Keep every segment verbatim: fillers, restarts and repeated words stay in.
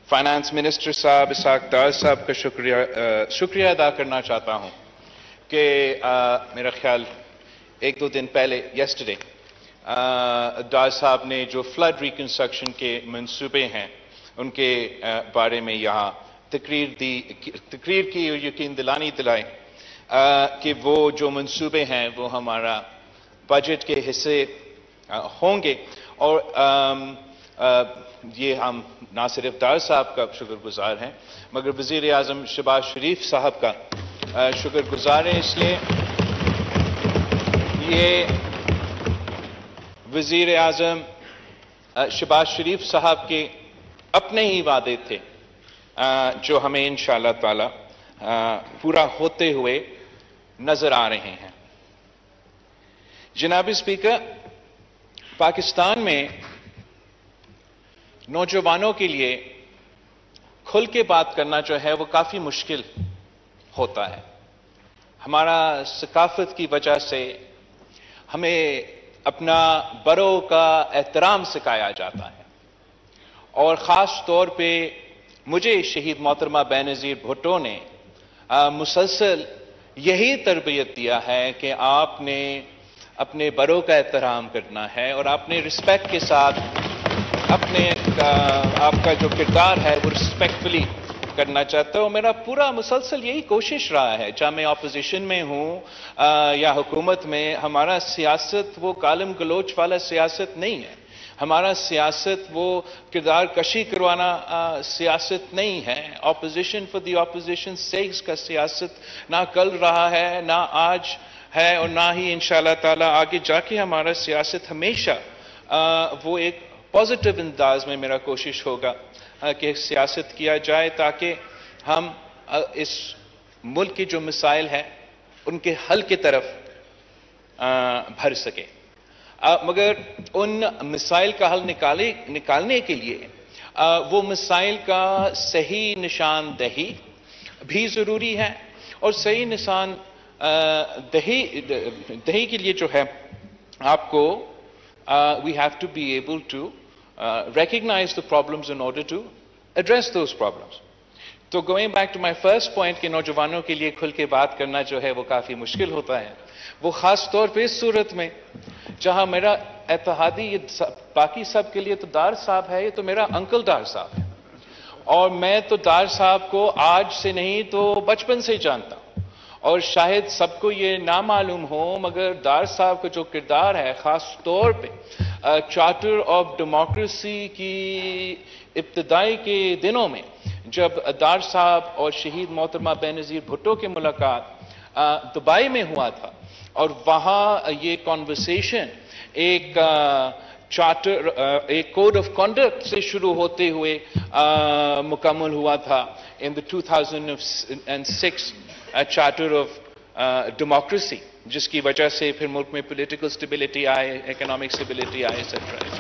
Finance minister صاحب اسحاق ڈار صاحب کا شکریہ شکریہ ادا کرنا چاہتا ہوں کہ میرا خیال ایک دو دن پہلے یسٹرڈے ڈار صاحب نے جو فلڈ ریکنسٹرکشن کے منصوبے ہیں ان کے بارے میں یہاں تقریر دی تقریر کی اور یقین دلانی دلائی کہ وہ جو منصوبے ہیں وہ ہمارا بجٹ کے حصے ہوں گے. اور یہ ہم نہ صرف ڈار صاحب کا شکر گزار ہیں مگر وزیر اعظم شہباز شریف صاحب کا شکر گزار ہیں. اس لیے یہ وزیر اعظم شہباز شریف صاحب کے اپنے ہی وعدے تھے جو ہمیں انشاءاللہ تعالی پورا ہوتے ہوئے نظر آ رہے ہیں. جناب اسپیکر، پاکستان میں نوجوانوں کے لیے کھل کے بات کرنا جو ہے وہ کافی مشکل ہوتا ہے. ہمارا ثقافت کی وجہ سے ہمیں اپنا بڑوں کا احترام سکھایا جاتا ہے اور خاص طور پہ مجھے شہید محترمہ بینظیر بھٹو نے مسلسل یہی تربیت دیا ہے کہ آپ نے اپنے بڑوں کا احترام کرنا ہے اور آپ نے رسپیکٹ کے ساتھ اپنے آپ کا جو کردار ہے وہ رسپیکٹفلی کرنا چاہتا ہوں. میرا پورا مسلسل یہی کوشش رہا ہے، چاہے میں اپوزیشن میں ہوں یا حکومت میں. ہمارا سیاست وہ کالم گلوچ والا سیاست نہیں ہے. ہمارا سیاست وہ کردار کشی کروانا سیاست نہیں ہے. Opposition for the opposition sakes کا سیاست نہ کل رہا ہے نہ آج ہے اور نہ ہی انشاءاللہ تعالی آگے جا کے ہمارا سیاست ہمیشہ وہ ایک پازیٹیو انداز میں میرا کوشش ہوگا کہ سیاست کیا جائے تاکہ ہم اس ملک کی جو مسائل ہیں ان کے حل کی طرف بھر سکیں. مگر ان مسائل کا حل نکالے نکالنے کے لیے وہ مسائل کا صحیح نشاندہی بھی ضروری ہے اور صحیح نشان دہی دہی کے لیے جو ہے آپ کو we have to be able to recognize the problems in order to address those problems. تو going back to my first point کہ نوجوانوں کے لیے کھل کے بات کرنا جو ہے وہ کافی مشکل ہوتا ہے، وہ خاص طور پہ اس صورت میں جہاں میرا اتحادی یہ باقی سب کے لیے تو ڈار صاحب ہے، یہ تو میرا انکل ڈار صاحب ہے اور میں تو ڈار صاحب کو آج سے نہیں تو بچپن سے جانتا ہوں اور شاید سب کو یہ نہ معلوم ہو مگر ڈار صاحب کا جو کردار ہے خاص طور پہ چارٹر آف ڈیموکریسی کی ابتدائی کے دنوں میں جب ڈار صاحب اور شہید محترمہ بینظیر بھٹو کی ملاقات دبئی میں ہوا تھا اور وہاں یہ کانورسیشن ایک چارٹر ایک کوڈ آف کنڈکٹ سے شروع ہوتے ہوئے مکمل ہوا تھا in the two thousand six charter of democracy, جس کی وجہ سے پھر ملک میں پولیٹیکل سٹیبلٹی آئے، اکنامک سٹیبلٹی آئے، ایٹسٹرا.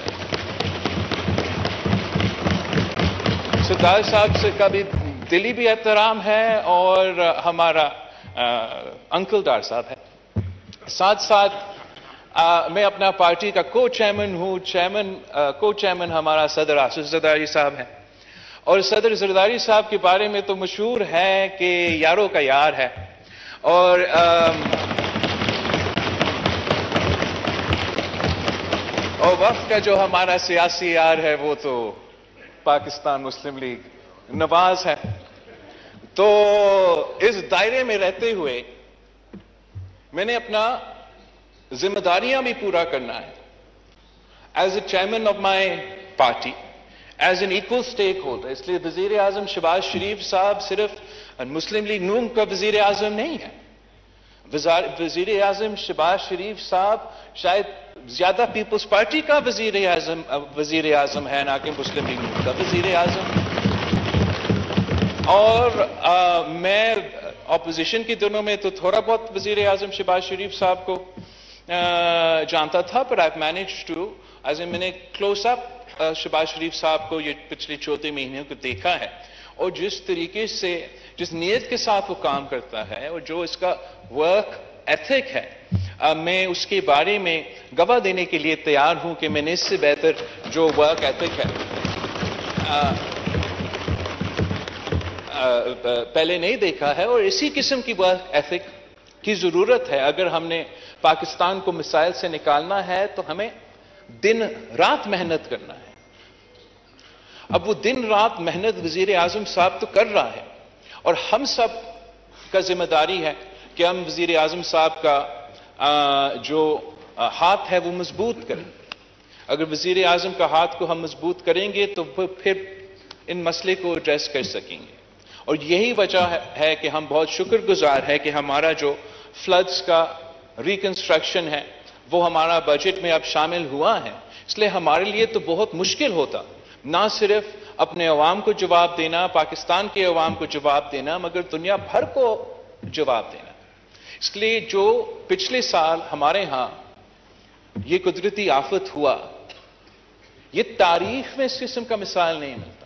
ڈار صاحب سے کا بھی دلی بھی احترام ہے اور ہمارا انکل ڈار صاحب ہے. ساتھ ساتھ میں اپنا پارٹی کا کو چیئرمین ہوں. چیئرمین کو چیئرمین ہمارا صدر آصف زرداری صاحب ہے اور صدر زرداری صاحب کے بارے میں تو مشہور ہے کہ یاروں کا یار ہے اور اور وقت کا جو ہمارا سیاسی یار ہے وہ تو پاکستان مسلم لیگ نواز ہے. تو اس دائرے میں رہتے ہوئے میں نے اپنا ذمہ داریاں بھی پورا کرنا ہے as a chairman of my party, as an equal stakeholder. اس لیے وزیر اعظم شہباز شریف صاحب صرف مسلم لیگ نون کا وزیر اعظم نہیں ہے. وزیر اعظم شہباز شریف صاحب شاید زیادہ پیپلز پارٹی کا وزیر اعظم وزیر اعظم ہے نہ کہ مسلم لیگ نون کا وزیر اعظم. اور میں اپوزیشن کے دنوں میں تو تھوڑا بہت وزیر اعظم شہباز شریف صاحب کو جانتا تھا پر I manage to as a میں نے کلوز اپ شہباز شریف صاحب کو یہ پچھلے چودہ مہینوں کو دیکھا ہے اور جس طریقے سے جس نیت کے ساتھ وہ کام کرتا ہے اور جو اس کا ورک ایتھک ہے میں اس کے بارے میں گواہ دینے کے لیے تیار ہوں کہ میں نے اس سے بہتر جو ورک ایتھک ہے پہلے نہیں دیکھا ہے، اور اسی قسم کی ورک ایتھک کی ضرورت ہے۔ اگر ہم نے پاکستان کو مسائل سے نکالنا ہے تو ہمیں دن رات محنت کرنا ہے۔ اب وہ دن رات محنت وزیر اعظم صاحب تو کر رہا ہے، اور ہم سب کا ذمہ داری ہے کہ ہم وزیر اعظم صاحب کا جو ہاتھ ہے وہ مضبوط کریں۔ اگر وزیر اعظم کا ہاتھ کو ہم مضبوط کریں گے تو پھر ان مسئلے کو ایڈریس کر سکیں گے، اور یہی وجہ ہے کہ ہم بہت شکر گزار ہے کہ ہمارا جو فلڈز کا ریکنسٹرکشن ہے وہ ہمارا بجٹ میں اب شامل ہوا ہے۔ اس لیے ہمارے لیے تو بہت مشکل ہوتا نہ صرف اپنے عوام کو جواب دینا، پاکستان کے عوام کو جواب دینا، مگر دنیا بھر کو جواب دینا۔ اس لیے جو پچھلے سال ہمارے ہاں یہ قدرتی آفت ہوا، یہ تاریخ میں اس قسم کا مثال نہیں ملتا،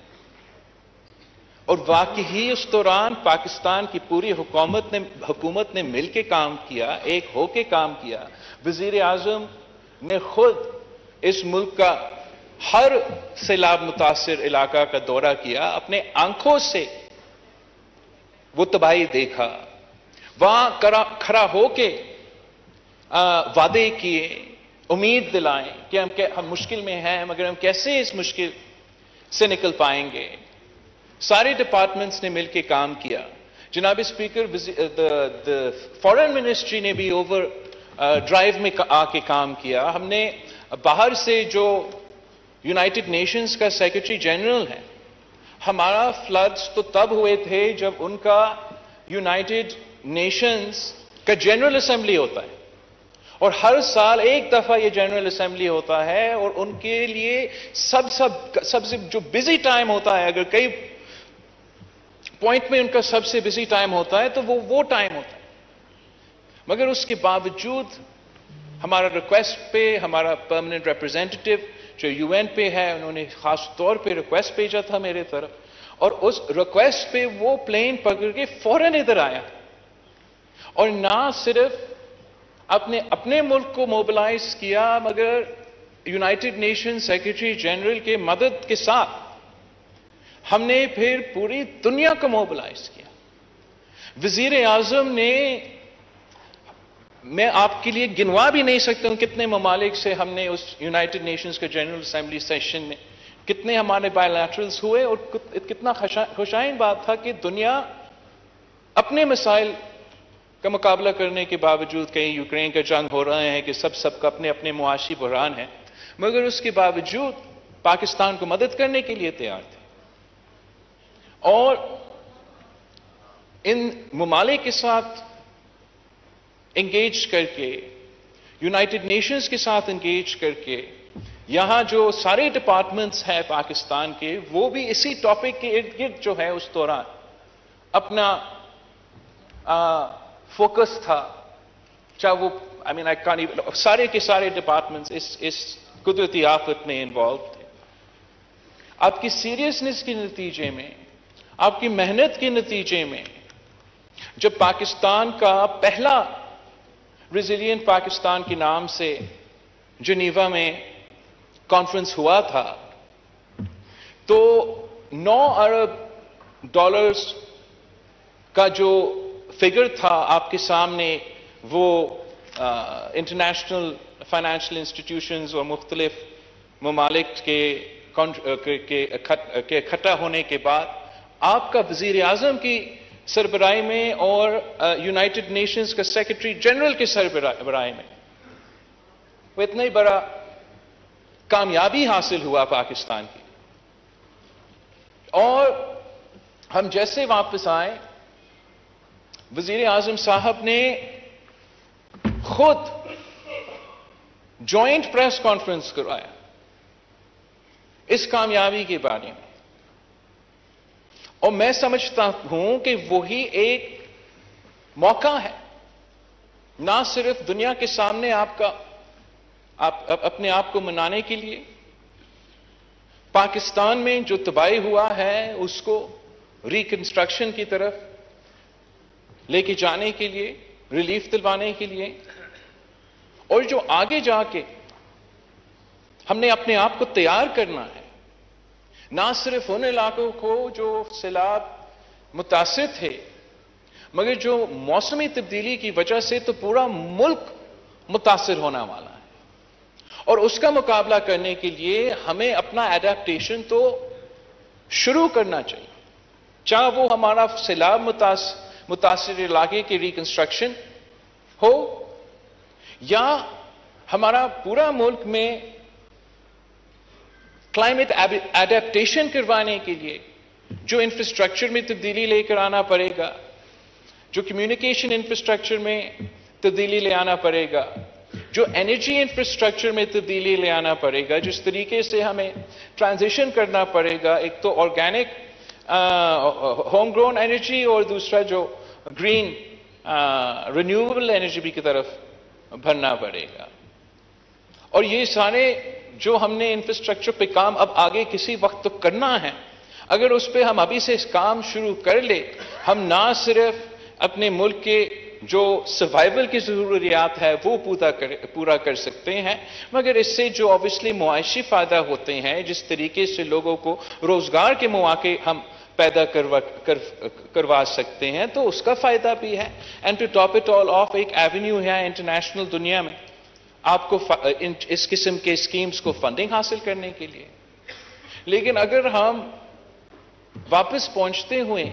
اور واقعی اس دوران پاکستان کی پوری حکومت نے حکومت نے مل کے کام کیا، ایک ہو کے کام کیا۔ وزیر اعظم نے خود اس ملک کا ہر سیلاب متاثر علاقہ کا دورہ کیا، اپنے آنکھوں سے وہ تباہی دیکھا، وہاں کھڑا ہو کے وعدے کیے، امید دلائیں کہ ہم ہم مشکل میں ہیں، مگر ہم کیسے اس مشکل سے نکل پائیں گے۔ سارے ڈپارٹمنٹس نے مل کے کام کیا۔ جناب اسپیکر، فارن منسٹری نے بھی اوور ڈرائیو میں آ کے کام کیا۔ ہم نے باہر سے جو یونائٹڈ نیشنز کا سیکرٹری جنرل ہے، ہمارا فلڈز تو تب ہوئے تھے جب ان کا یونائٹڈ نیشنز کا جنرل اسمبلی ہوتا ہے، اور ہر سال ایک دفعہ یہ جنرل اسمبلی ہوتا ہے، اور ان کے لیے سب سب سب سے جو بزی ٹائم ہوتا ہے، اگر کئی پوائنٹ میں ان کا سب سے بزی ٹائم ہوتا ہے تو وہ وہ ٹائم ہوتا ہے۔ مگر اس کے باوجود ہمارا ریکویسٹ پہ ہمارا پرماننٹ ریپرزینٹیٹو جو یو این پہ ہے، انہوں نے خاص طور پہ ریکویسٹ بھیجا تھا میرے طرف، اور اس ریکویسٹ پہ وہ پلین پکڑ کے فوراً ادھر آیا، اور نہ صرف اپنے اپنے ملک کو موبلائز کیا، مگر یونائٹڈ نیشن سیکرٹری جنرل کے مدد کے ساتھ ہم نے پھر پوری دنیا کو موبلائز کیا۔ وزیر اعظم نے، میں آپ کے لیے گنوا بھی نہیں سکتا ہوں کتنے ممالک سے ہم نے اس یونائٹڈ نیشنز کے جنرل اسمبلی سیشن میں کتنے ہمارے بائیلیٹرلز ہوئے، اور کتنا خوشائن بات تھا کہ دنیا اپنے مسائل کا مقابلہ کرنے کے باوجود، کہیں یوکرین کا جنگ ہو رہے ہیں کہ سب سب کا اپنے اپنے معاشی بحران ہیں، مگر اس کے باوجود پاکستان کو مدد کرنے کے لیے تیار تھے۔ اور ان ممالک کے ساتھ انگیج کر کے، یونائٹڈ نیشنز کے ساتھ انگیج کر کے، یہاں جو سارے ڈپارٹمنٹس ہیں پاکستان کے، وہ بھی اسی ٹاپک کے ارد گرد جو ہے اس دوران اپنا فوکس تھا، چاہے وہ آئی مین آئی کانٹ ایون، سارے کے سارے ڈپارٹمنٹس اس اس قدرتی آفت میں انوالو تھے۔ آپ کی سیریسنس کے نتیجے میں، آپ کی محنت کے نتیجے میں، جب پاکستان کا پہلا ریزیلینٹ پاکستان کے نام سے جنیوا میں کانفرنس ہوا تھا، تو نو ارب ڈالرز کا جو فگر تھا آپ کے سامنے، وہ انٹرنیشنل فائنینشیل انسٹیٹیوشنز اور مختلف ممالک کے اکٹھا ہونے کے بعد آپ کا وزیر اعظم کی سربراہی میں اور یونائٹڈ نیشنز کا سیکرٹری جنرل کے سربراہی میں وہ اتنا ہی بڑا کامیابی حاصل ہوا پاکستان کی، اور ہم جیسے واپس آئے، وزیر اعظم صاحب نے خود جوائنٹ پریس کانفرنس کروایا اس کامیابی کے بارے میں، اور میں سمجھتا ہوں کہ وہی ایک موقع ہے نہ صرف دنیا کے سامنے آپ کا آپ اپنے آپ کو منانے کے لیے، پاکستان میں جو تباہی ہوا ہے اس کو ریکنسٹرکشن کی طرف لے کے جانے کے لیے، ریلیف دلوانے کے لیے، اور جو آگے جا کے ہم نے اپنے آپ کو تیار کرنا ہے، نہ صرف ان علاقوں کو جو سیلاب متاثر تھے، مگر جو موسمی تبدیلی کی وجہ سے تو پورا ملک متاثر ہونے والا ہے، اور اس کا مقابلہ کرنے کے لیے ہمیں اپنا ایڈیپٹیشن تو شروع کرنا چاہیے، چاہے وہ ہمارا سیلاب متاثر علاقے کی ریکنسٹرکشن ہو یا ہمارا پورا ملک میں کلائمیٹ ایڈیپٹیشن کروانے کے لیے جو انفراسٹرکچر میں تبدیلی لے کر آنا پڑے گا، جو کمیونیکیشن انفراسٹرکچر میں تبدیلی لے آنا پڑے گا، جو انرجی انفراسٹرکچر میں تبدیلی لے آنا پڑے گا، جس طریقے سے ہمیں ٹرانزیشن کرنا پڑے گا، ایک تو آرگینک ہوم گرون انرجی اور دوسرا جو گرین رینیویبل انرجی کی طرف بھرنا پڑے گا. اور یہ سارے جو ہم نے انفراسٹرکچر پہ کام اب آگے کسی وقت تو کرنا ہے، اگر اس پہ ہم ابھی سے کام شروع کر لیں، ہم نہ صرف اپنے ملک کے جو سروائیول کی ضروریات ہے وہ پورا کر سکتے ہیں، مگر اس سے جو اوبیسلی معاشی فائدہ ہوتے ہیں، جس طریقے سے لوگوں کو روزگار کے مواقع ہم پیدا کروا کروا سکتے ہیں، تو اس کا فائدہ بھی ہے. And to top it all off, ایک ایونیو ہے انٹرنیشنل دنیا میں آپ کو اس قسم کے اسکیمز کو فنڈنگ حاصل کرنے کے لیے. لیکن اگر ہم واپس پہنچتے ہوئے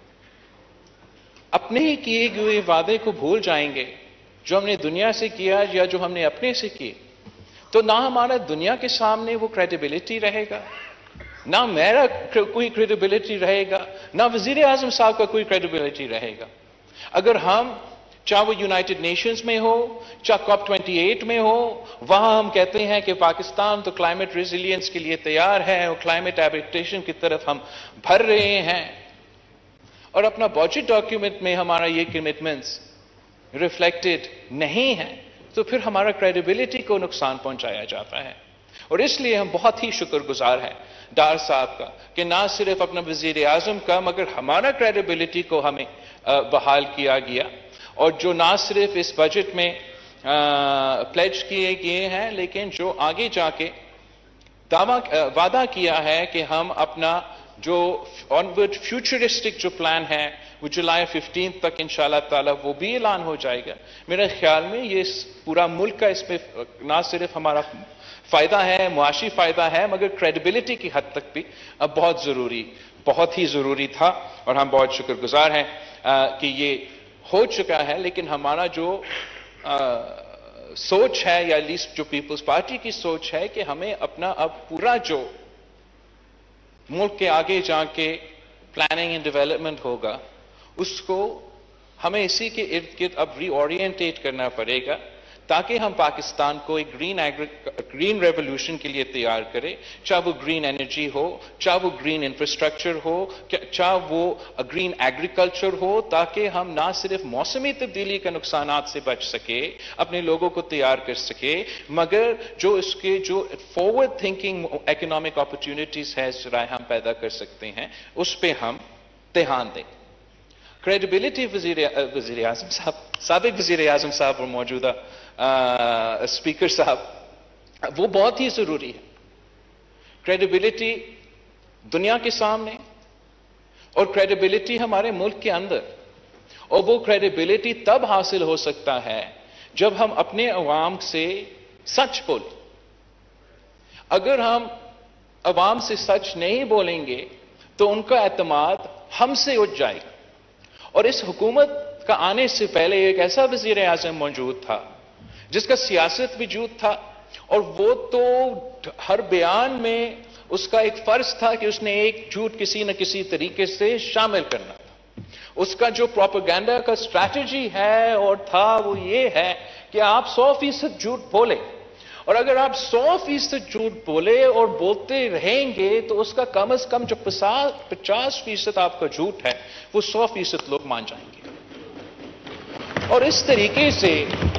اپنے ہی کیے ہوئے وعدے کو بھول جائیں گے، جو ہم نے دنیا سے کیا یا جو ہم نے اپنے سے کیے، تو نہ ہمارا دنیا کے سامنے وہ کریڈیبلٹی رہے گا، نہ میرا کوئی کریڈیبلٹی رہے گا، نہ وزیر اعظم صاحب کا کوئی کریڈیبلٹی رہے گا. اگر ہم چاہے وہ یونائٹڈ نیشنز میں ہو، چاہے کاپ ٹوئنٹی ایٹ میں ہو، وہاں ہم کہتے ہیں کہ پاکستان تو کلائمیٹ ریزیلینس کے لیے تیار ہے اور کلائمیٹ ایڈیپٹیشن کی طرف ہم بڑھ رہے ہیں، اور اپنا بجٹ ڈاکیومنٹ میں ہمارا یہ کمٹمنٹس ریفلیکٹڈ نہیں ہے، تو پھر ہمارا کریڈیبلٹی کو نقصان پہنچایا جاتا ہے. اور اس لیے ہم بہت ہی شکر گزار ہیں ڈار صاحب کا کہ نہ صرف اپنا وزیر اعظم کا، مگر ہمارا کریڈیبلٹی کو ہمیں بحال کیا گیا، اور جو نہ صرف اس بجٹ میں پلیج کیے گئے ہیں، لیکن جو آگے جا کے دعویٰ وعدہ کیا ہے کہ ہم اپنا جو آنورڈ فیوچرسٹک جو پلان ہے وہ جولائی ففٹین تک انشاءاللہ تعالیٰ وہ بھی اعلان ہو جائے گا. میرے خیال میں یہ پورا ملک کا اس میں نہ صرف ہمارا فائدہ ہے، معاشی فائدہ ہے، مگر کریڈیبلٹی کی حد تک بھی اب بہت ضروری بہت ہی ضروری تھا، اور ہم بہت شکر گزار ہیں کہ یہ ہو چکا ہے. لیکن ہمارا جو سوچ ہے، یا لیسٹ جو پیپلز پارٹی کی سوچ ہے، کہ ہمیں اپنا اب پورا جو ملک کے آگے جا کے پلاننگ اینڈ ڈیولپمنٹ ہوگا، اس کو ہمیں اسی کے ارد گرد اب ری اورینٹیٹ کرنا پڑے گا، تاکہ ہم پاکستان کو ایک گرین گرین ریولوشن کے لیے تیار کریں، چاہے وہ گرین انرجی ہو، چاہے وہ گرین انفراسٹرکچر ہو، چاہے وہ گرین ایگریکلچر ہو، تاکہ ہم نہ صرف موسمی تبدیلی کے نقصانات سے بچ سکے، اپنے لوگوں کو تیار کر سکے، مگر جو اس کے جو فارورڈ تھنکنگ اکنامک اپرچونٹیز ہے ذرائع ہم پیدا کر سکتے ہیں، اس پہ ہم دھیان دیں. کریڈیبلٹی وزیر وزیر اعظم صاحب سابق وزیر اعظم صاحب اور موجودہ اسپیکر صاحب، وہ بہت ہی ضروری ہے. کریڈیبلٹی دنیا کے سامنے اور کریڈیبلٹی ہمارے ملک کے اندر، اور وہ کریڈیبلٹی تب حاصل ہو سکتا ہے جب ہم اپنے عوام سے سچ بولیں. اگر ہم عوام سے سچ نہیں بولیں گے تو ان کا اعتماد ہم سے اٹھ جائے گا. اور اس حکومت کا آنے سے پہلے ایک ایسا وزیر اعظم موجود تھا جس کا سیاست وجود تھا، اور وہ تو ہر بیان میں اس کا ایک فرض تھا کہ اس نے ایک جھوٹ کسی نہ کسی طریقے سے شامل کرنا تھا. اس کا جو پروپیگنڈا کا اسٹریٹجی ہے اور تھا وہ یہ ہے کہ آپ سو فیصد جھوٹ بولے، اور اگر آپ سو فیصد جھوٹ بولے اور بولتے رہیں گے تو اس کا کم از کم جو پچاس فیصد آپ کا جھوٹ ہے وہ سو فیصد لوگ مان جائیں گے. اور اس طریقے سے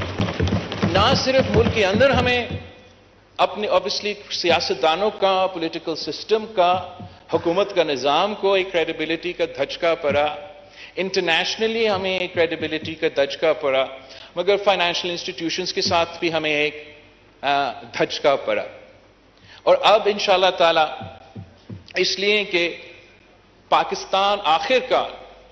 نہ صرف ملک کے اندر ہمیں اپنے اوبیسلی سیاستدانوں کا، پولیٹیکل سسٹم کا، حکومت کا نظام کو ایک کریڈیبلٹی کا دھچکا پڑا، انٹرنیشنلی ہمیں ایک کریڈیبلٹی کا دھچکا پڑا، مگر فائنینشیل انسٹیٹیوشنز کے ساتھ بھی ہمیں ایک دھچکا پڑا. اور اب انشاءاللہ تعالی اس لیے کہ پاکستان آخر کا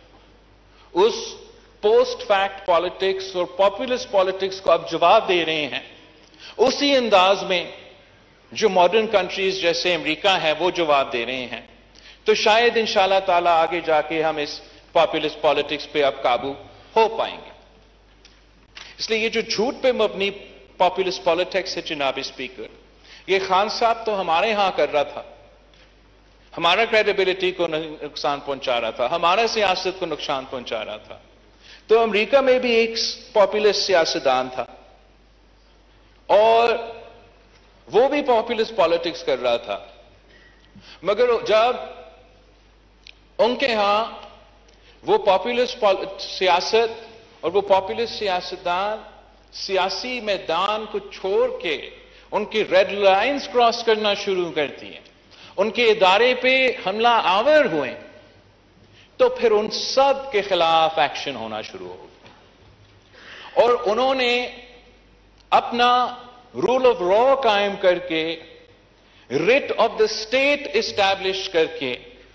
اس پوسٹ فیکٹ پالیٹکس اور پاپولسٹ پالیٹکس کو اب جواب دے رہے ہیں اسی انداز میں جو ماڈرن کنٹریز جیسے امریکہ ہے وہ جواب دے رہے ہیں، تو شاید انشاءاللہ تعالی آگے جا کے ہم اس پاپولسٹ پالیٹکس پہ اب قابو ہو پائیں گے۔ اس لیے یہ جو جھوٹ پہ مبنی پاپولسٹ پالیٹکس ہے جناب اسپیکر، یہ خان صاحب تو ہمارے ہاں کر رہا تھا، ہمارا کریڈیبلٹی کو نقصان پہنچا رہا تھا، ہمارا سیاست کو نقصان پہنچا رہا تھا۔ تو امریکہ میں بھی ایک پاپولسٹ سیاستدان تھا اور وہ بھی پاپولسٹ پالیٹکس کر رہا تھا، مگر جب ان کے ہاں وہ پاپولسٹ سیاست اور وہ پاپولسٹ سیاستدان سیاسی میدان کو چھوڑ کے ان کی ریڈ لائنز کراس کرنا شروع کرتی ہیں، ان کے ادارے پہ حملہ آور ہوئے، تو پھر ان سب کے خلاف ایکشن ہونا شروع ہو گیا اور انہوں نے اپنا رول آف لا قائم کر کے writ of the state establish کر کے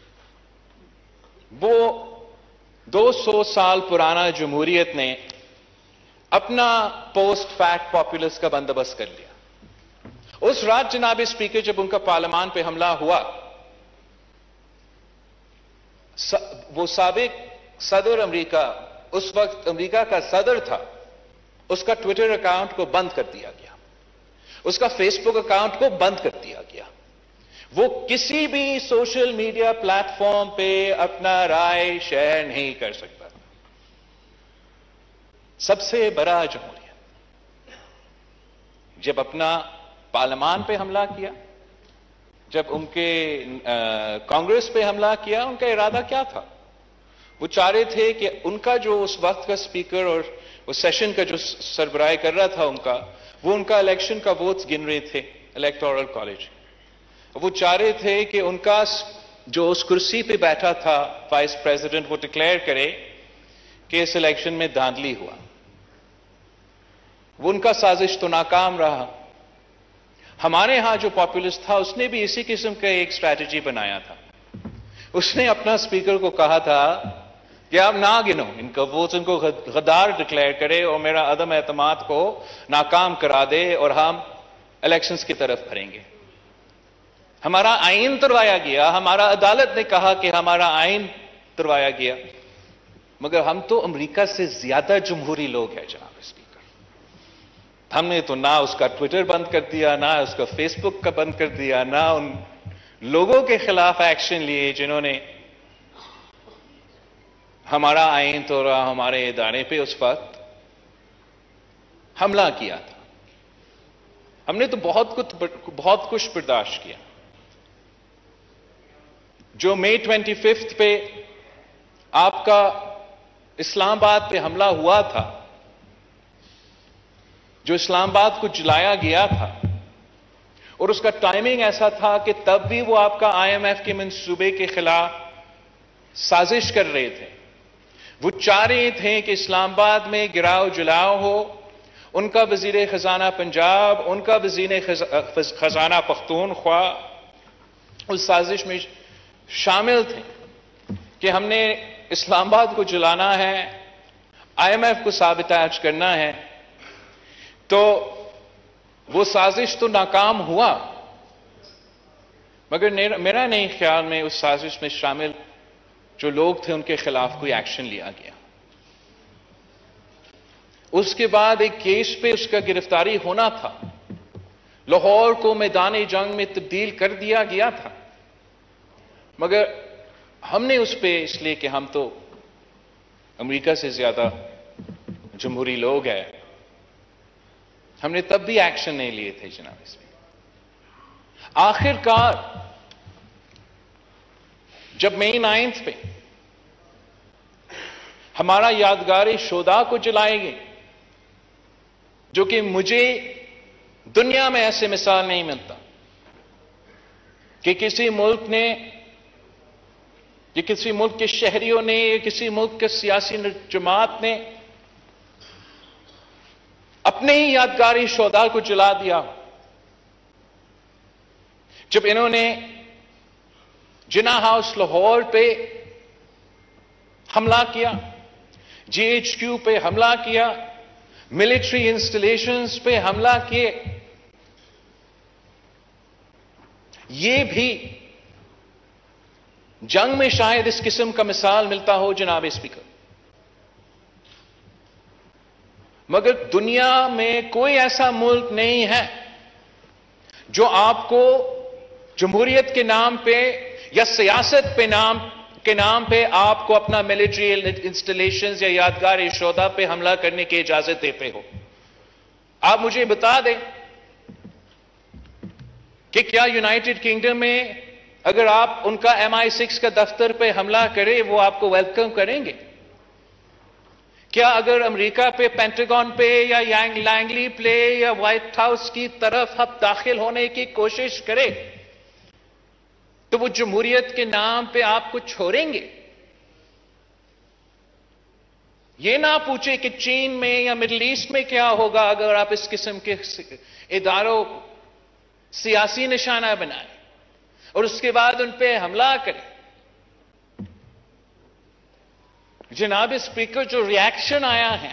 وہ دو سو سال پرانا جمہوریت نے اپنا پوسٹ فیکٹ پاپولس کا بندوبست کر لیا۔ اس رات جناب اسپیکر جب ان کا پارلیمان پہ حملہ ہوا، وہ سابق صدر امریکہ، اس وقت امریکہ کا صدر تھا، اس کا ٹویٹر اکاؤنٹ کو بند کر دیا گیا، اس کا فیس بک اکاؤنٹ کو بند کر دیا گیا، وہ کسی بھی سوشل میڈیا پلیٹ فارم پہ اپنا رائے شیئر نہیں کر سکتا۔ سب سے بڑا جمہوریہ جب اپنا پارلیمان پہ حملہ کیا، جب ان کے کانگریس پہ حملہ کیا، ان کا ارادہ کیا تھا؟ وہ چاہ رہے تھے کہ ان کا جو اس وقت کا اسپیکر اور وہ سیشن کا جو سربراہ کر رہا تھا ان کا، وہ ان کا الیکشن کا ووٹس گن رہے تھے الیکٹورل کالج، وہ چاہ رہے تھے کہ ان کا جو اس کرسی پہ بیٹھا تھا وائس پریزیڈنٹ، وہ ڈکلیئر کرے کہ اس الیکشن میں دھاندلی ہوا۔ وہ ان کا سازش تو ناکام رہا۔ ہمارے ہاں جو پاپولسٹ تھا اس نے بھی اسی قسم کا ایک اسٹریٹجی بنایا تھا، اس نے اپنا اسپیکر کو کہا تھا کہ آپ نہ گنو ان کا ووٹ، ان کو غدار ڈکلیئر کرے اور میرا عدم اعتماد کو ناکام کرا دے اور ہم الیکشنز کی طرف بھریں گے۔ ہمارا آئین تروایا گیا، ہمارا عدالت نے کہا کہ ہمارا آئین تروایا گیا، مگر ہم تو امریکہ سے زیادہ جمہوری لوگ ہیں جناب اسپیکر۔ ہم نے تو نہ اس کا ٹویٹر بند کر دیا، نہ اس کا فیس بک کا بند کر دیا، نہ ان لوگوں کے خلاف ایکشن لیے جنہوں نے ہمارا آئین توڑا، ہمارے ادارے پہ اس وقت حملہ کیا تھا۔ ہم نے تو بہت کچھ بہت کچھ برداشت کیا۔ جو مئی ٹوینٹی ففتھ پہ آپ کا اسلام آباد پہ حملہ ہوا تھا، جو اسلام آباد کو جلایا گیا تھا، اور اس کا ٹائمنگ ایسا تھا کہ تب بھی وہ آپ کا آئی ایم ایف کے منصوبے کے خلاف سازش کر رہے تھے۔ وہ چاہ رہے تھے کہ اسلام آباد میں گراؤ جلاؤ ہو، ان کا وزیر خزانہ پنجاب، ان کا وزیر خزانہ پختونخوا اس سازش میں شامل تھے کہ ہم نے اسلام آباد کو جلانا ہے، آئی ایم ایف کو سابوتاژ کرنا ہے۔ تو وہ سازش تو ناکام ہوا، مگر میرا نہیں خیال میں اس سازش میں شامل جو لوگ تھے ان کے خلاف کوئی ایکشن لیا گیا۔ اس کے بعد ایک کیس پہ اس کا گرفتاری ہونا تھا، لاہور کو میدان جنگ میں تبدیل کر دیا گیا تھا، مگر ہم نے اس پہ اس لیے کہ ہم تو امریکہ سے زیادہ جمہوری لوگ ہیں، ہم نے تب بھی ایکشن نہیں لیے تھے جناب اس میں۔ آخر کار جب مئی نائنتھ پہ ہمارا یادگاری شودا کو جلائے گئے، جو کہ مجھے دنیا میں ایسے مثال نہیں ملتا کہ کسی ملک نے، یا کسی ملک کے شہریوں نے، یا کسی ملک کے سیاسی جماعت نے اپنے ہی یادگاری شودا کو جلا دیا۔ جب انہوں نے جنا ہاؤس لاہور پہ حملہ کیا، جی ایچ کیو پہ حملہ کیا، ملٹری انسٹالیشنز پہ حملہ کیے. یہ بھی جنگ میں شاید اس قسم کا مثال ملتا ہو جناب اسپیکر، مگر دنیا میں کوئی ایسا ملک نہیں ہے جو آپ کو جمہوریت کے نام پہ یا سیاست پہ نام کے نام پہ آپ کو اپنا ملٹری انسٹالیشنز یا یادگار شہداء پہ حملہ کرنے کی اجازت دیتے ہو. آپ مجھے بتا دیں کہ کیا یونائٹڈ کنگڈم میں اگر آپ ان کا ایم آئی سکس کا دفتر پہ حملہ کرے وہ آپ کو ویلکم کریں گے؟ کیا اگر امریکہ پہ پینٹاگون پہ یا لینگلی پلے یا وائٹ ہاؤس کی طرف اب داخل ہونے کی کوشش کرے تو وہ جمہوریت کے نام پہ آپ کو چھوڑیں گے؟ یہ نہ پوچھے کہ چین میں یا مڈل ایسٹ میں کیا ہوگا اگر آپ اس قسم کے اداروں سیاسی نشانہ بنائیں اور اس کے بعد ان پہ حملہ کریں. جناب اسپیکر، جو ریاکشن آیا ہے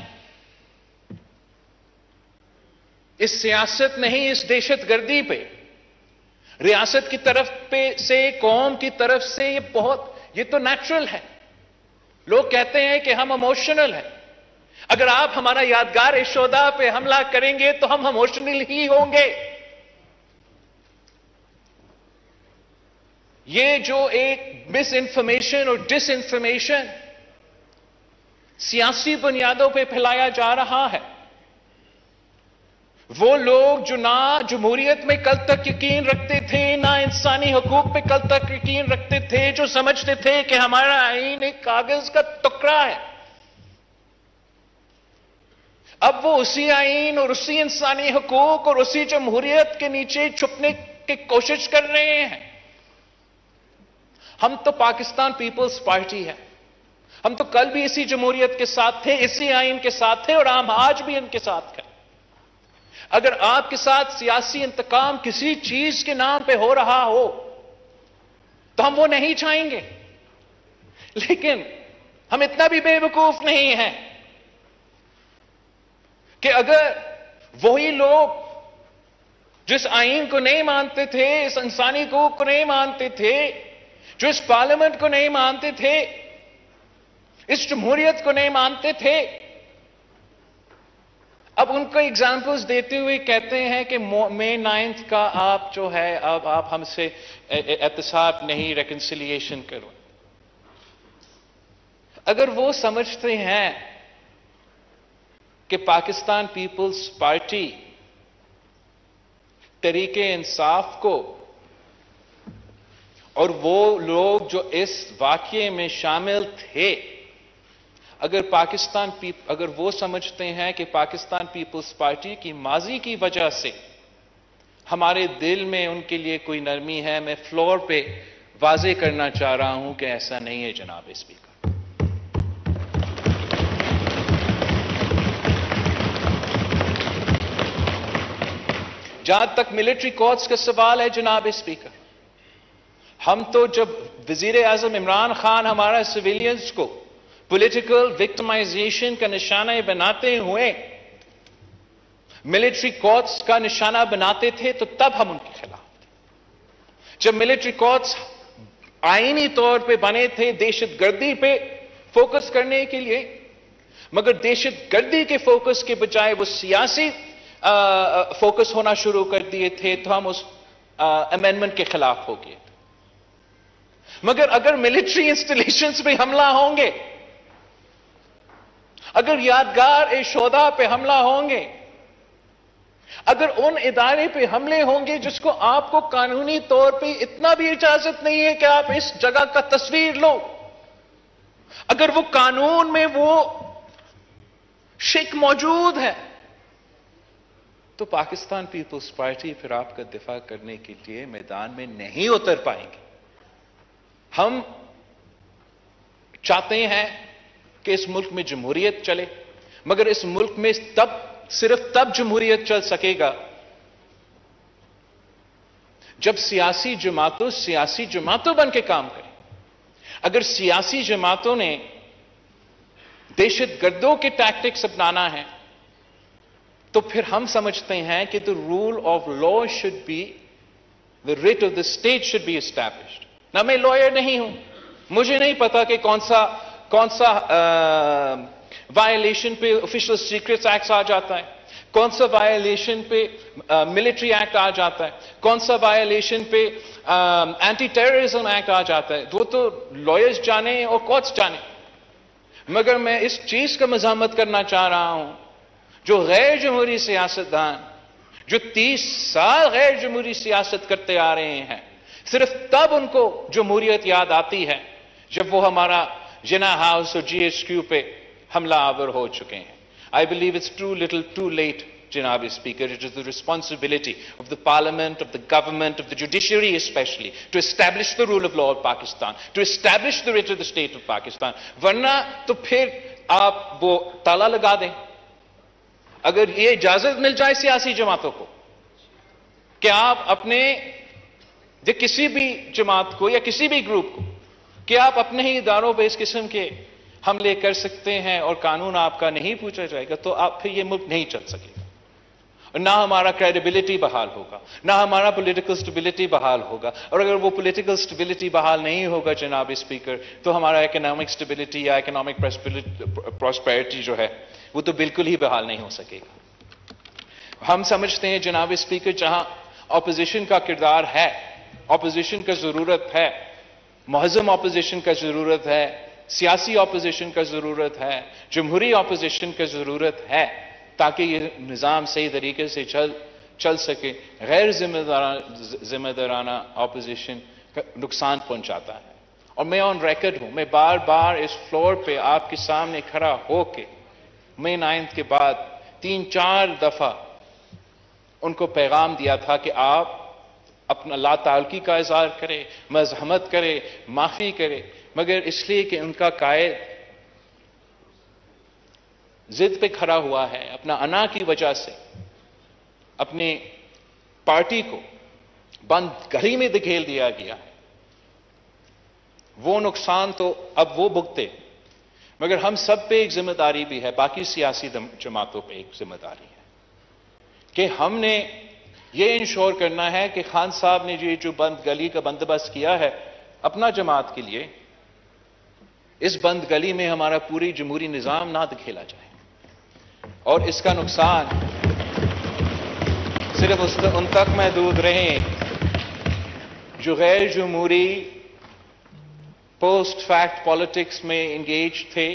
اس سیاست نہیں، اس دہشت گردی پہ ریاست کی طرف پہ سے، قوم کی طرف سے، یہ بہت یہ تو نیچرل ہے. لوگ کہتے ہیں کہ ہم ایموشنل ہیں. اگر آپ ہمارا یادگار شہداء پہ حملہ کریں گے تو ہم ایموشنل ہی ہوں گے. یہ جو ایک مس انفارمیشن اور ڈس انفارمیشن سیاسی بنیادوں پہ پھیلایا جا رہا ہے، وہ لوگ جو نہ جمہوریت میں کل تک یقین رکھتے تھے، نہ انسانی حقوق پہ کل تک یقین رکھتے تھے، جو سمجھتے تھے کہ ہمارا آئین ایک کاغذ کا ٹکڑا ہے، اب وہ اسی آئین اور اسی انسانی حقوق اور اسی جمہوریت کے نیچے چھپنے کی کوشش کر رہے ہیں. ہم تو پاکستان پیپلز پارٹی ہے، ہم تو کل بھی اسی جمہوریت کے ساتھ تھے، اسی آئین کے ساتھ تھے اور ہم آج بھی ان کے ساتھ ہیں. اگر آپ کے ساتھ سیاسی انتقام کسی چیز کے نام پہ ہو رہا ہو تو ہم وہ نہیں چاہیں گے، لیکن ہم اتنا بھی بے وقوف نہیں ہیں کہ اگر وہی لوگ جس آئین کو نہیں مانتے تھے، اس انسانی حقوق کو نہیں مانتے تھے، جو اس پارلیمنٹ کو نہیں مانتے تھے، اس جمہوریت کو نہیں مانتے تھے، اب ان کو ایگزامپلز دیتے ہوئے کہتے ہیں کہ مئی نائنتھ کا آپ جو ہے اب آپ ہم سے احتساب نہیں، ریکنسیلیشن کرو. اگر وہ سمجھتے ہیں کہ پاکستان پیپلز پارٹی تحریک انصاف کو اور وہ لوگ جو اس واقعے میں شامل تھے، اگر پاکستان پیپ اگر وہ سمجھتے ہیں کہ پاکستان پیپلز پارٹی کی ماضی کی وجہ سے ہمارے دل میں ان کے لیے کوئی نرمی ہے، میں فلور پہ واضح کرنا چاہ رہا ہوں کہ ایسا نہیں ہے جناب اسپیکر. جہاں تک ملٹری کورٹس کا سوال ہے جناب اسپیکر، ہم تو جب وزیر اعظم عمران خان ہمارا سویلینز کو پولیٹیکل وکٹمائزیشن کا نشانہ بناتے ہوئے ملٹری کورٹس کا نشانہ بناتے تھے تو تب ہم ان کے خلاف تھے. جب ملٹری کورٹس آئینی طور پہ بنے تھے دہشت گردی پہ فوکس کرنے کے لیے، مگر دہشت گردی کے فوکس کے بجائے وہ سیاسی فوکس ہونا شروع کر دیے تھے تو ہم اس امینڈمنٹ کے خلاف ہو گئے. مگر اگر ملٹری انسٹالیشنز پہ حملہ ہوں گے، اگر یادگار شہداء پہ حملہ ہوں گے، اگر ان ادارے پہ حملے ہوں گے جس کو آپ کو قانونی طور پہ اتنا بھی اجازت نہیں ہے کہ آپ اس جگہ کا تصویر لو، اگر وہ قانون میں وہ شک موجود ہے، تو پاکستان پیپلز پارٹی پھر آپ کا دفاع کرنے کے لیے میدان میں نہیں اتر پائیں گے. ہم چاہتے ہیں کہ اس ملک میں جمہوریت چلے، مگر اس ملک میں تب صرف تب جمہوریت چل سکے گا جب سیاسی جماعتوں سیاسی جماعتوں بن کے کام کریں. اگر سیاسی جماعتوں نے دہشت گردوں کے ٹیکٹکس اپنانا ہے، تو پھر ہم سمجھتے ہیں کہ the rule of law should be, the writ of the state should be established. نہ میں لوئر نہیں ہوں، مجھے نہیں پتا کہ کون سا کون سا وائلیشن پہ آفیشل سیکرٹس ایکٹ آ جاتا ہے، کون سا وائلیشن پہ ملٹری ایکٹ آ جاتا ہے، کون سا وائلیشن پہ اینٹی ٹیررزم ایکٹ آ جاتا ہے، وہ تو لائرز جانے اور کورٹس جانے. مگر میں اس چیز کا مذمت کرنا چاہ رہا ہوں، جو غیر جمہوری سیاستدان جو تیس سال غیر جمہوری سیاست کرتے آ رہے ہیں، صرف تب ان کو جمہوریت یاد آتی ہے جب وہ ہمارا جنا ہاؤس اور جی ایچ کیو پہ حملہ آور ہو چکے ہیں. I believe it's too little, too late, Janabi Speaker. It is the responsibility of the Parliament, of the government, of the judiciary especially, to establish the rule of law of Pakistan, to establish the writ of the state of Pakistan. ورنہ تو پھر آپ وہ تالا لگا دیں. اگر یہ اجازت مل جائے سیاسی جماعتوں کو کہ آپ اپنے یا کسی بھی جماعت کو یا کسی بھی گروپ کو کہ آپ اپنے ہی اداروں پہ اس قسم کے حملے کر سکتے ہیں اور قانون آپ کا نہیں پوچھا جائے گا، تو آپ پھر یہ ملک نہیں چل سکے گا، اور نہ ہمارا کریڈیبلٹی بحال ہوگا، نہ ہمارا پولیٹیکل سٹیبلٹی بحال ہوگا. اور اگر وہ پولیٹیکل سٹیبلٹی بحال نہیں ہوگا جناب اسپیکر، تو ہمارا اکنامک سٹیبلٹی یا اکنامک پراسپیرٹی جو ہے وہ تو بالکل ہی بحال نہیں ہو سکے گا. ہم سمجھتے ہیں جناب اسپیکر، جہاں اپوزیشن کا کردار ہے، اپوزیشن کا ضرورت ہے، مہذب اپوزیشن کا ضرورت ہے، سیاسی اپوزیشن کا ضرورت ہے، جمہوری اپوزیشن کا ضرورت ہے، تاکہ یہ نظام صحیح طریقے سے چل چل سکے. غیر ذمہ دارانہ ذمہ دارانہ اپوزیشن کا نقصان پہنچاتا ہے. اور میں آن ریکارڈ ہوں، میں بار بار اس فلور پہ آپ کے سامنے کھڑا ہو کے مئی نائنتھ کے بعد تین چار دفعہ ان کو پیغام دیا تھا کہ آپ اپنا لا تعلقی کا اظہار کرے، مزاحمت کرے، معافی کرے، مگر اس لیے کہ ان کا قائد ضد پہ کھڑا ہوا ہے، اپنا انا کی وجہ سے اپنی پارٹی کو بند گھڑی میں دھکیل دیا گیا. وہ نقصان تو اب وہ بھگتے، مگر ہم سب پہ ایک ذمہ داری بھی ہے، باقی سیاسی جماعتوں پہ ایک ذمہ داری ہے کہ ہم نے یہ انشور کرنا ہے کہ خان صاحب نے جو بند گلی کا بندوبست کیا ہے اپنا جماعت کے لیے، اس بند گلی میں ہمارا پوری جمہوری نظام نہ دکھیلا جائے، اور اس کا نقصان صرف ان تک محدود رہے جو غیر جمہوری پوسٹ فیکٹ پالیٹکس میں انگیج تھے،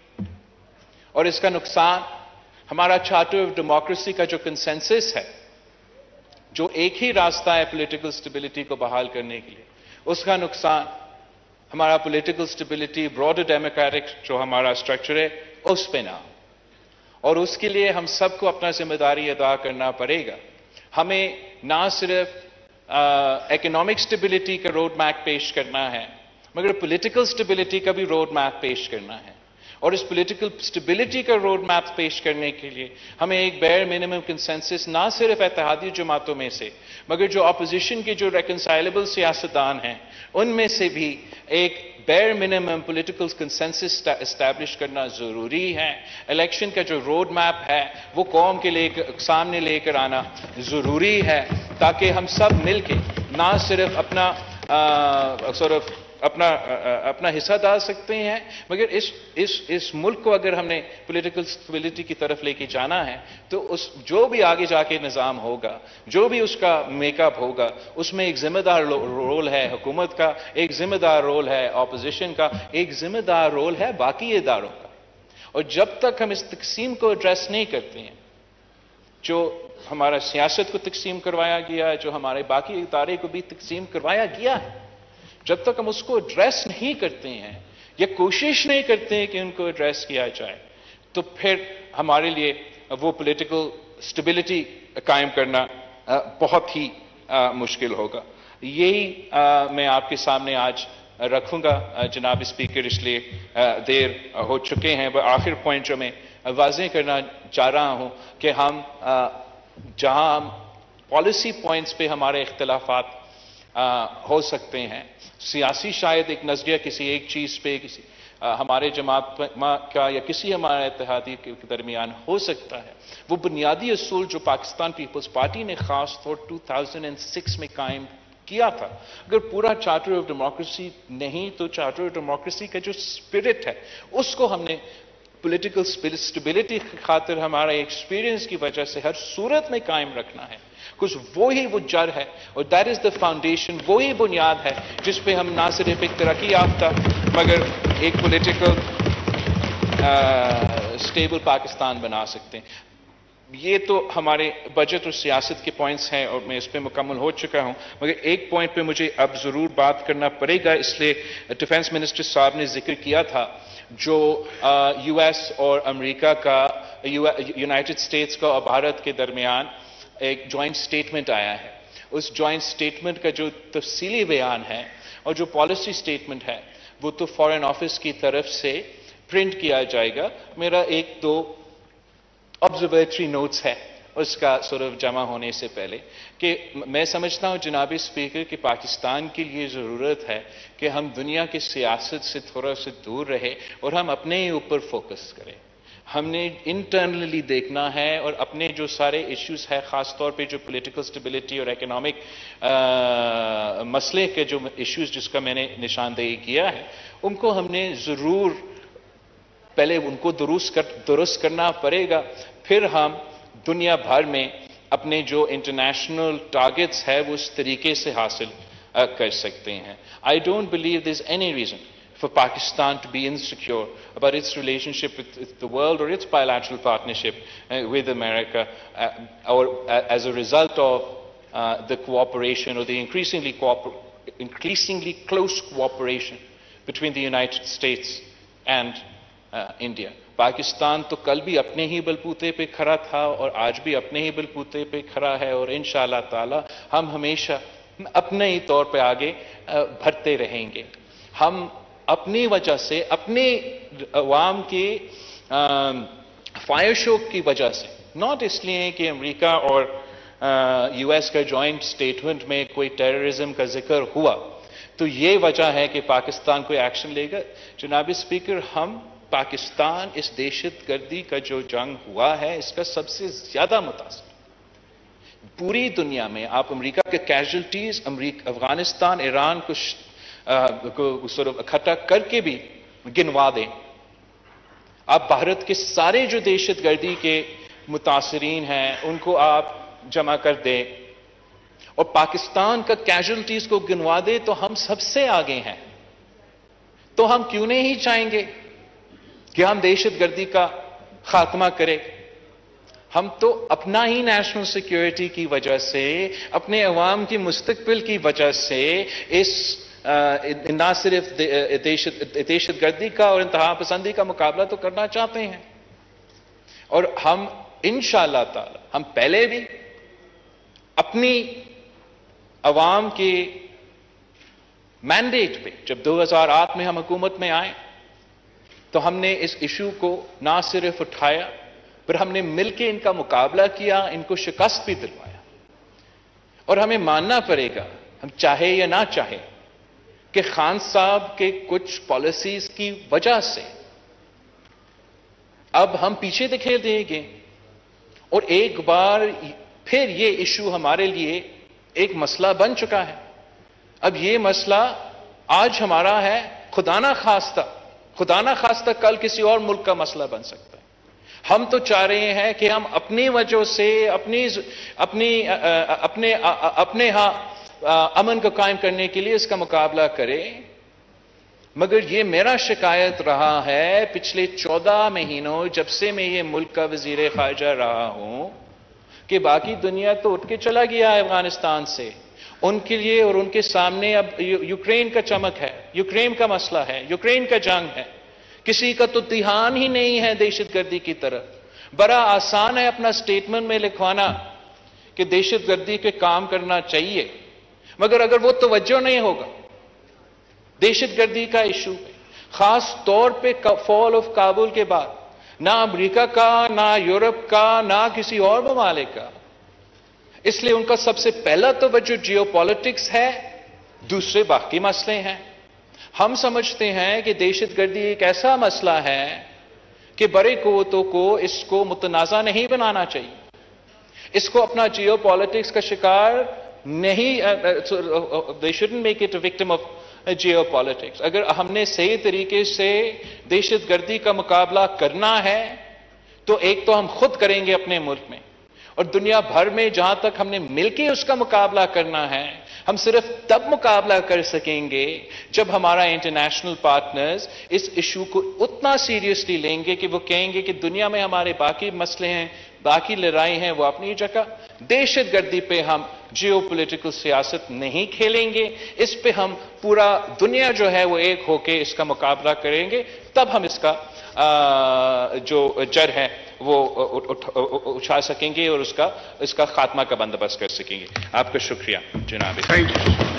اور اس کا نقصان ہمارا چارٹر آف ڈیموکریسی کا جو کنسنسس ہے، جو ایک ہی راستہ ہے پولیٹیکل سٹیبلٹی کو بحال کرنے کے لیے، اس کا نقصان ہمارا پولیٹیکل سٹیبلٹی، براڈر ڈیموکریٹک جو ہمارا سٹرکچر ہے اس پہ نہ. اور اس کے لیے ہم سب کو اپنا ذمہ داری ادا کرنا پڑے گا. ہمیں نہ صرف اکنامک سٹیبلٹی کا روڈ میپ پیش کرنا ہے، مگر پولیٹیکل سٹیبلٹی کا بھی روڈ میپ پیش کرنا ہے. اور اس پولیٹیکل سٹیبلٹی کا روڈ میپ پیش کرنے کے لیے ہمیں ایک بیئر منیمم کنسنسس نہ صرف اتحادی جماعتوں میں سے، مگر جو اپوزیشن کے جو ریکنسائلبل سیاستدان ہیں ان میں سے بھی ایک bare minimum political consensus establish کرنا ضروری ہے. الیکشن کا جو روڈ میپ ہے وہ قوم کے لے کر سامنے لے کر آنا ضروری ہے، تاکہ ہم سب مل کے نہ صرف اپنا صرف اپنا اپنا حصہ ڈال سکتے ہیں، مگر اس اس اس ملک کو اگر ہم نے پولیٹیکل سٹیبلٹی کی طرف لے کے جانا ہے تو اس جو بھی آگے جا کے نظام ہوگا، جو بھی اس کا میک اپ ہوگا، اس میں ایک ذمہ دار رول ہے حکومت کا، ایک ذمہ دار رول ہے اپوزیشن کا، ایک ذمہ دار رول ہے باقی اداروں کا. اور جب تک ہم اس تقسیم کو ایڈریس نہیں کرتے ہیں، جو ہمارا سیاست کو تقسیم کروایا گیا ہے، جو ہمارے باقی ادارے کو بھی تقسیم کروایا گیا ہے، جب تک ہم اس کو ایڈریس نہیں کرتے ہیں یا کوشش نہیں کرتے ہیں کہ ان کو ایڈریس کیا جائے، تو پھر ہمارے لیے وہ پولیٹیکل سٹیبلٹی قائم کرنا بہت ہی مشکل ہوگا. یہی میں آپ کے سامنے آج رکھوں گا جناب اسپیکر، اس لیے دیر ہو چکے ہیں. آخر پوائنٹ جو میں واضح کرنا چاہ رہا ہوں کہ ہم جہاں پالیسی پوائنٹس پہ ہمارے اختلافات ہو سکتے ہیں، سیاسی شاید ایک نظریہ کسی ایک چیز پہ، کسی ہمارے جماعت کا یا کسی ہمارے اتحادی کے درمیان ہو سکتا ہے، وہ بنیادی اصول جو پاکستان پیپلز پارٹی نے خاص طور دو ہزار چھ میں قائم کیا تھا، اگر پورا چارٹر آف ڈیموکریسی نہیں تو چارٹر آف ڈیموکریسی کا جو سپرٹ ہے اس کو ہم نے پولیٹیکل سٹیبلٹی کی خاطر ہمارا ایکسپیرینس کی وجہ سے ہر صورت میں قائم رکھنا ہے، کچھ وہی وہ جڑ ہے اور دیٹ از دا فاؤنڈیشن، وہی بنیاد ہے جس پہ ہم نہ صرف ایک ترقی یافتہ مگر ایک پولیٹیکل سٹیبل پاکستان بنا سکتے ہیں۔ یہ تو ہمارے بجٹ اور سیاست کے پوائنٹس ہیں اور میں اس پہ مکمل ہو چکا ہوں، مگر ایک پوائنٹ پہ مجھے اب ضرور بات کرنا پڑے گا، اس لیے ڈیفنس منسٹر صاحب نے ذکر کیا تھا جو یو ایس اور امریکہ کا، یونائٹڈ اسٹیٹس کا اور بھارت کے درمیان ایک جوائنٹ سٹیٹمنٹ آیا ہے، اس جوائنٹ سٹیٹمنٹ کا جو تفصیلی بیان ہے اور جو پالیسی سٹیٹمنٹ ہے وہ تو فارن آفس کی طرف سے پرنٹ کیا جائے گا۔ میرا ایک دو آبزرویٹری نوٹس ہے اس کا صرف جمع ہونے سے پہلے کہ میں سمجھتا ہوں جناب اسپیکر کہ پاکستان کے لیے ضرورت ہے کہ ہم دنیا کی سیاست سے تھوڑا سے دور رہے اور ہم اپنے ہی اوپر فوکس کریں۔ ہم نے انٹرنلی دیکھنا ہے اور اپنے جو سارے ایشوز ہیں، خاص طور پہ جو پولیٹیکل سٹیبلٹی اور اکنامک مسئلے کے جو ایشوز جس کا میں نے نشاندہی کیا ہے، ان کو ہم نے ضرور پہلے ان کو درست کر درست کرنا پڑے گا، پھر ہم دنیا بھر میں اپنے جو انٹرنیشنل ٹارگٹس ہے وہ اس طریقے سے حاصل کر سکتے ہیں۔ I don't believe there's any reason for Pakistan to be insecure about its relationship with the world or its bilateral partnership uh, with America uh, or uh, as a result of uh, the cooperation or the increasingly, cooper increasingly close cooperation between the United States and India. Pakistan تو کل بھی اپنے ہی بلبوتے پہ کھڑا تھا اور آج بھی اپنے ہی بلبوتے پہ کھڑا ہے اور انشاءاللہ تعالی ہم ہمیشہ اپنے ہی طور پہ آگے بڑھتے رہیں گے۔ ہم اپنی وجہ سے، اپنے عوام کی خواہشوں کی وجہ سے، ناٹ اس لیے کہ امریکہ اور یو ایس کا جوائنٹ سٹیٹمنٹ میں کوئی ٹیررزم کا ذکر ہوا تو یہ وجہ ہے کہ پاکستان کوئی ایکشن لے گا۔ جناب اسپیکر، ہم پاکستان اس دہشت گردی کا جو جنگ ہوا ہے اس کا سب سے زیادہ متاثر پوری دنیا میں، آپ امریکہ کے کیجولٹیز افغانستان، ایران کو اکٹھا کر کے بھی گنوا دیں، آپ بھارت کے سارے جو دہشت گردی کے متاثرین ہیں ان کو آپ جمع کر دیں اور پاکستان کا کیجولٹیز کو گنوا دیں تو ہم سب سے آگے ہیں۔ تو ہم کیوں نہیں چاہیں گے کہ ہم دہشت گردی کا خاتمہ کریں؟ ہم تو اپنا ہی نیشنل سیکیورٹی کی وجہ سے، اپنے عوام کی مستقبل کی وجہ سے اس نہ صرف دہشت گردی کا اور انتہا پسندی کا مقابلہ تو کرنا چاہتے ہیں، اور ہم انشاءاللہ تعالی ہم پہلے بھی اپنی عوام کے مینڈیٹ پہ، جب دو ہزار آٹھ میں ہم حکومت میں آئے تو ہم نے اس ایشو کو نہ صرف اٹھایا پھر ہم نے مل کے ان کا مقابلہ کیا، ان کو شکست بھی دلوایا، اور ہمیں ماننا پڑے گا، ہم چاہے یا نہ چاہے، کہ خان صاحب کے کچھ پالیسیز کی وجہ سے اب ہم پیچھے دکھیل دیں گے اور ایک بار پھر یہ ایشو ہمارے لیے ایک مسئلہ بن چکا ہے۔ اب یہ مسئلہ آج ہمارا ہے، خدا نہ خواستہ خدا نہ خواستہ کل کسی اور ملک کا مسئلہ بن سکتا ہے۔ ہم تو چاہ رہے ہیں کہ ہم اپنی وجہ سے اپنی اپنی اپنے اپنے ہاں امن کو قائم کرنے کے لیے اس کا مقابلہ کریں، مگر یہ میرا شکایت رہا ہے پچھلے چودہ مہینوں جب سے میں یہ ملک کا وزیر خارجہ رہا ہوں کہ باقی دنیا تو اٹھ کے چلا گیا ہے افغانستان سے، ان کے لیے اور ان کے سامنے اب یوکرین کا چمک ہے، یوکرین کا مسئلہ ہے، یوکرین کا جنگ ہے، کسی کا تو دھیان ہی نہیں ہے دہشت گردی کی طرف۔ بڑا آسان ہے اپنا سٹیٹمنٹ میں لکھوانا کہ دہشت گردی کے کام کرنا چاہیے، مگر اگر وہ توجہ نہیں ہوگا دہشت گردی کا ایشو پہ، خاص طور پہ فال آف کابل کے بعد، نہ امریکہ کا، نہ یورپ کا، نہ کسی اور ممالک کا، اس لیے ان کا سب سے پہلا توجہ جیو پالیٹکس ہے، دوسرے باقی مسئلے ہیں۔ ہم سمجھتے ہیں کہ دہشت گردی ایک ایسا مسئلہ ہے کہ بڑے قوتوں کو اس کو متنازع نہیں بنانا چاہیے، اس کو اپنا جیو پالیٹکس کا شکار نہیں، they shouldn't make it a victim of geopolitics. اگر ہم نے صحیح طریقے سے دہشت گردی کا مقابلہ کرنا ہے تو ایک تو ہم خود کریں گے اپنے ملک میں، اور دنیا بھر میں جہاں تک ہم نے مل کے اس کا مقابلہ کرنا ہے، ہم صرف تب مقابلہ کر سکیں گے جب ہمارا انٹرنیشنل پارٹنرز اس ایشو کو اتنا سیریسلی لیں گے کہ وہ کہیں گے کہ دنیا میں ہمارے باقی مسئلے ہیں، باقی لڑائی ہیں، وہ اپنی جگہ، دہشت گردی پہ ہم جیو پولیٹیکل سیاست نہیں کھیلیں گے، اس پہ ہم پورا دنیا جو ہے وہ ایک ہو کے اس کا مقابلہ کریں گے، تب ہم اس کا جو جڑ ہے وہ اٹھا سکیں گے اور اس کا اس کا خاتمہ کا بندوبست کر سکیں گے. آپ کا شکریہ جناب.